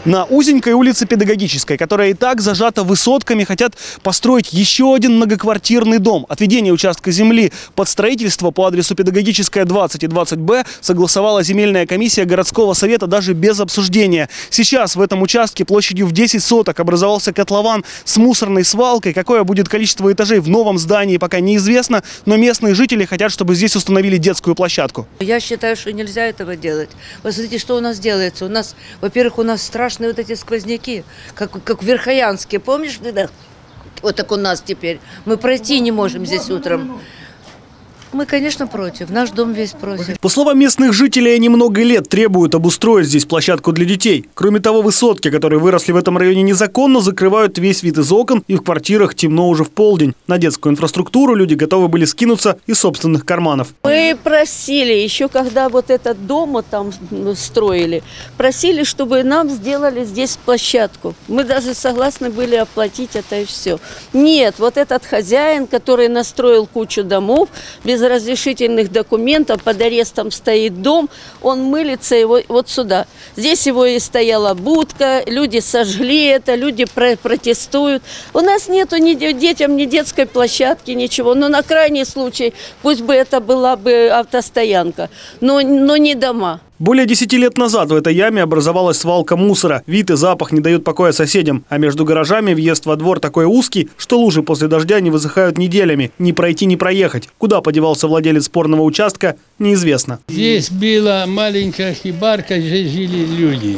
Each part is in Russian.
На узенькой улице Педагогической, которая и так зажата высотками, хотят построить еще один многоквартирный дом. Отведение участка земли под строительство по адресу Педагогическая 20 и 20Б согласовала земельная комиссия городского совета даже без обсуждения. Сейчас в этом участке площадью в 10 соток образовался котлован с мусорной свалкой. Какое будет количество этажей в новом здании, пока неизвестно, но местные жители хотят, чтобы здесь установили детскую площадку. Я считаю, что нельзя этого делать. Посмотрите, что у нас делается. У нас, во-первых, у нас страшные вот эти сквозняки, как в Верхоянске. Помнишь, когда? Вот так у нас теперь. Мы пройти не можем здесь утром. Мы, конечно, против. Наш дом весь против. По словам местных жителей, они много лет требуют обустроить здесь площадку для детей. Кроме того, высотки, которые выросли в этом районе незаконно, закрывают весь вид из окон, и в квартирах темно уже в полдень. На детскую инфраструктуру люди готовы были скинуться из собственных карманов. Мы просили, еще когда вот этот дом там строили, просили, чтобы нам сделали здесь площадку. Мы даже согласны были оплатить это и все. Нет, вот этот хозяин, который настроил кучу домов, без разрешительных документов, под арестом стоит дом, он мылится его вот сюда. Здесь его и стояла будка, люди сожгли это, люди протестуют. У нас нету ни детям, ни детской площадки, ничего. Но на крайний случай, пусть бы это была бы автостоянка, но не дома. Более 10 лет назад в этой яме образовалась свалка мусора. Вид и запах не дают покоя соседям. А между гаражами въезд во двор такой узкий, что лужи после дождя не высыхают неделями. Ни пройти, ни проехать. Куда подевался владелец спорного участка, неизвестно. Здесь была маленькая хибарка, где жили люди.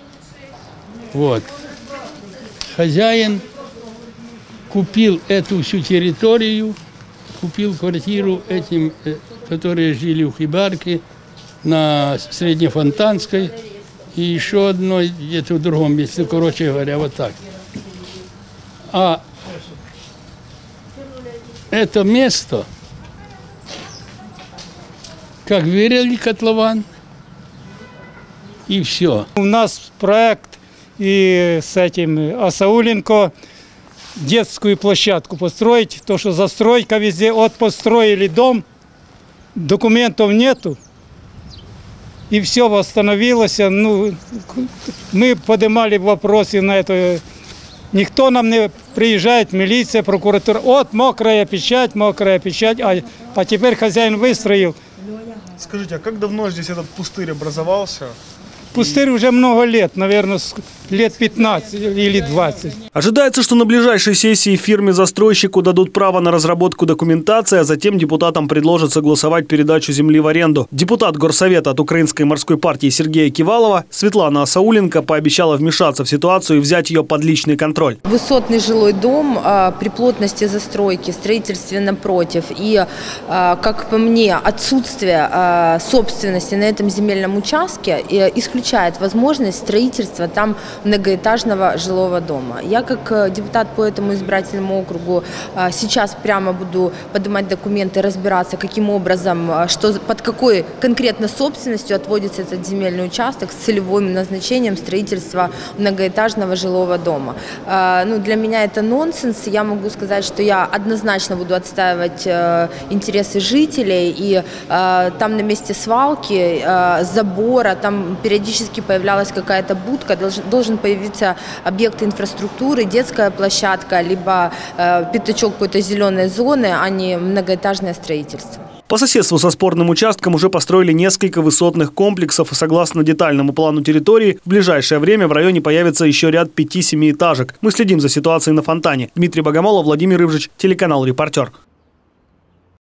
Вот. Хозяин купил эту всю территорию, купил квартиру этим, которые жили в хибарке, на Среднефонтанской и еще одной где-то в другом месте, короче говоря, вот так. А это место, как вырыли котлован, и все. У нас проект и с этим Асауленко детскую площадку построить, то что застройка везде, вот построили дом, документов нету. И все восстановилось. Ну, мы поднимали вопросы на это. Никто нам не приезжает, милиция, прокуратура. Вот мокрая печать, а теперь хозяин выстроил. Скажите, а как давно здесь этот пустырь образовался? Пустырь уже много лет, наверное, лет 15 или 20. Ожидается, что на ближайшей сессии фирме-застройщику дадут право на разработку документации, а затем депутатам предложат согласовать передачу земли в аренду. Депутат Горсовета от Украинской морской партии Сергея Кивалова Светлана Асауленко пообещала вмешаться в ситуацию и взять ее под личный контроль. Высотный жилой дом при плотности застройки, строительстве напротив и, как по мне, отсутствие собственности на этом земельном участке исключает возможность строительства там многоэтажного жилого дома. Я как депутат по этому избирательному округу сейчас прямо буду поднимать документы, разбираться, каким образом, под какой конкретно собственностью отводится этот земельный участок с целевым назначением строительства многоэтажного жилого дома. Ну, для меня это нонсенс. Я могу сказать, что я однозначно буду отстаивать интересы жителей. И там на месте свалки, забора, там периодически появлялась какая-то будка, должен появиться объект инфраструктуры, детская площадка, либо пятачок какой-то зеленой зоны, а не многоэтажное строительство. По соседству со спорным участком уже построили несколько высотных комплексов, и согласно детальному плану территории, в ближайшее время в районе появится еще ряд 5-7 этажек. Мы следим за ситуацией на Фонтане. Дмитрий Богомолов, Владимир Ивжич, телеканал «Репортер».